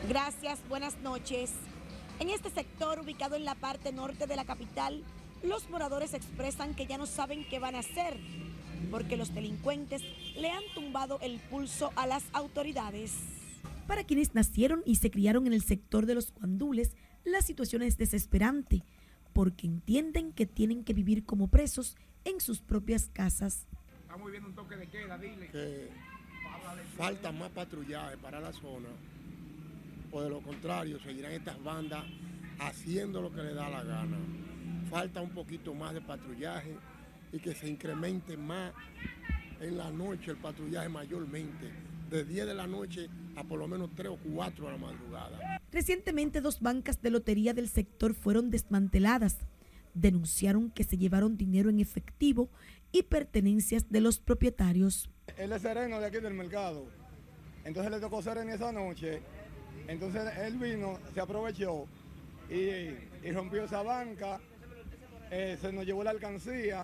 Gracias, buenas noches. En este sector, ubicado en la parte norte de la capital, los moradores expresan que ya no saben qué van a hacer, porque los delincuentes le han tumbado el pulso a las autoridades. Para quienes nacieron y se criaron en el sector de los Guandules, la situación es desesperante, porque entienden que tienen que vivir como presos en sus propias casas. Estamos viviendo un toque de queda, dile. Que falta más patrullaje para la zona, o de lo contrario, seguirán estas bandas haciendo lo que les da la gana. Falta un poquito más de patrullaje y que se incremente más en la noche el patrullaje mayormente, de 10 de la noche a por lo menos 3 o 4 de la madrugada. Recientemente 2 bancas de lotería del sector fueron desmanteladas. Denunciaron que se llevaron dinero en efectivo y pertenencias de los propietarios. Él es sereno de aquí del mercado, entonces le tocó sereno esa noche, entonces él vino, se aprovechó y rompió esa banca, se nos llevó la alcancía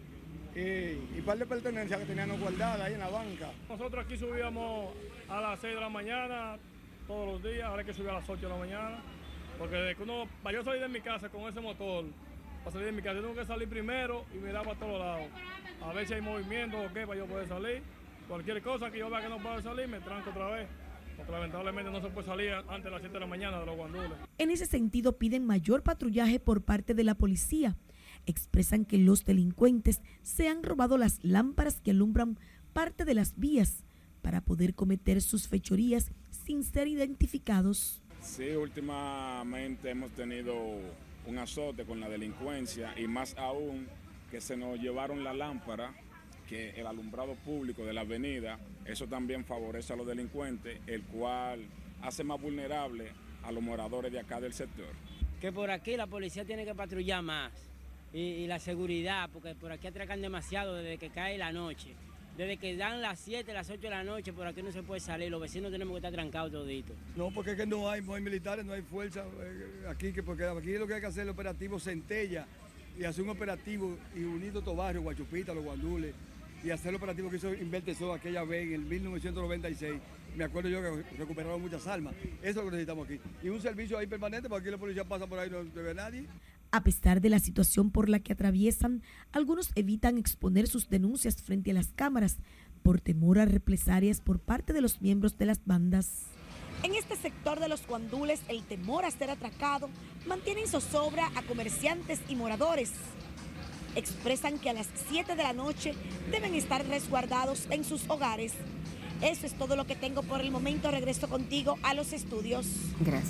y par de pertenencias que teníamos guardadas ahí en la banca. Nosotros aquí subíamos a las 6 de la mañana todos los días, ahora hay que subir a las 8 de la mañana, porque de que para yo salir de mi casa con ese motor, para salir de mi casa, yo tengo que salir primero y mirar para todos lados, a ver si hay movimiento o qué para yo poder salir. Cualquier cosa que yo vea que no puedo salir, me tranco otra vez, porque lamentablemente no se puede salir antes de las 7 de la mañana de los Guandules. En ese sentido piden mayor patrullaje por parte de la policía. Expresan que los delincuentes se han robado las lámparas que alumbran parte de las vías para poder cometer sus fechorías sin ser identificados. Sí, últimamente hemos tenido un azote con la delincuencia y más aún que se nos llevaron la lámpara, que el alumbrado público de la avenida, eso también favorece a los delincuentes, el cual hace más vulnerable a los moradores de acá del sector. Que por aquí la policía tiene que patrullar más y la seguridad, porque por aquí atracan demasiado desde que cae la noche. Desde que dan las 7, las 8 de la noche, por aquí no se puede salir, los vecinos tenemos que estar trancados toditos. No, porque es que no hay militares, no hay fuerza aquí, porque aquí lo que hay que hacer es el operativo Centella y hacer un operativo y unir estos barrios, Guachupita, Los Guandules, y hacer el operativo que hizo Invertesor aquella vez en el 1996. Me acuerdo yo que recuperaron muchas almas. Eso es lo que necesitamos aquí. Y un servicio ahí permanente, porque aquí la policía pasa por ahí y no ve a nadie. A pesar de la situación por la que atraviesan, algunos evitan exponer sus denuncias frente a las cámaras por temor a represalias por parte de los miembros de las bandas. En este sector de los Guandules, el temor a ser atracado mantiene en zozobra a comerciantes y moradores. Expresan que a las 7 de la noche deben estar resguardados en sus hogares. Eso es todo lo que tengo por el momento. Regreso contigo a los estudios. Gracias.